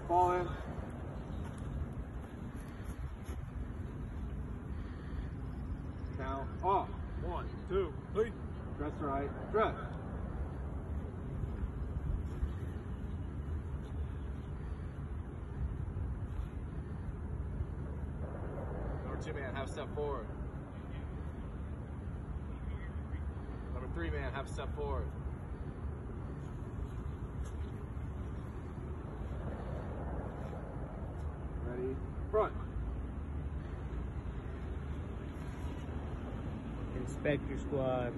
fall in. Count off. 1, 2, 3. Dress right, dress. Number 2 man, half step forward. Number 3 man, half step forward. Ready, front. Inspector squad.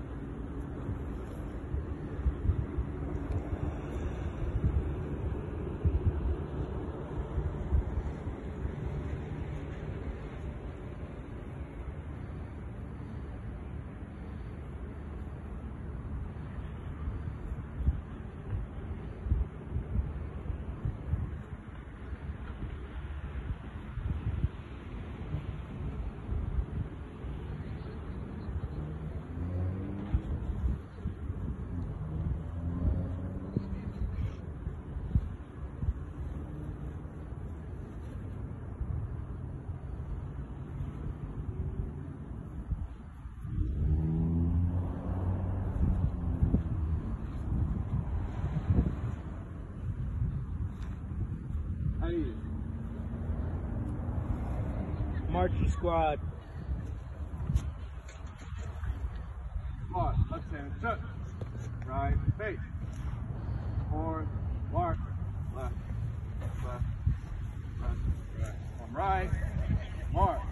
Hey. Marching squad. Pause. Left hand shut. Right face. Forward. Mark. Left. Left. Left. Right. Come right. Mark.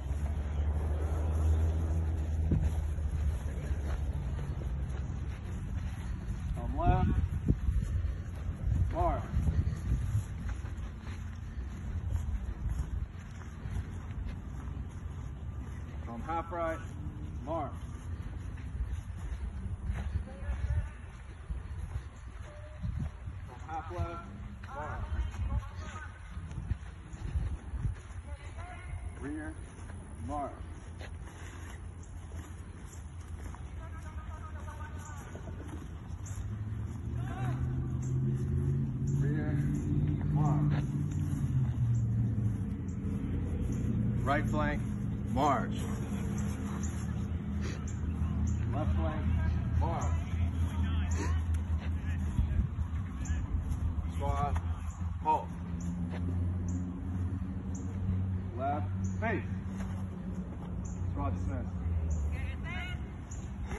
Come left. Mark. Come half right. Mark. Come half left. Mark. Rear. Mark. Rear. Mark. Right flank. March.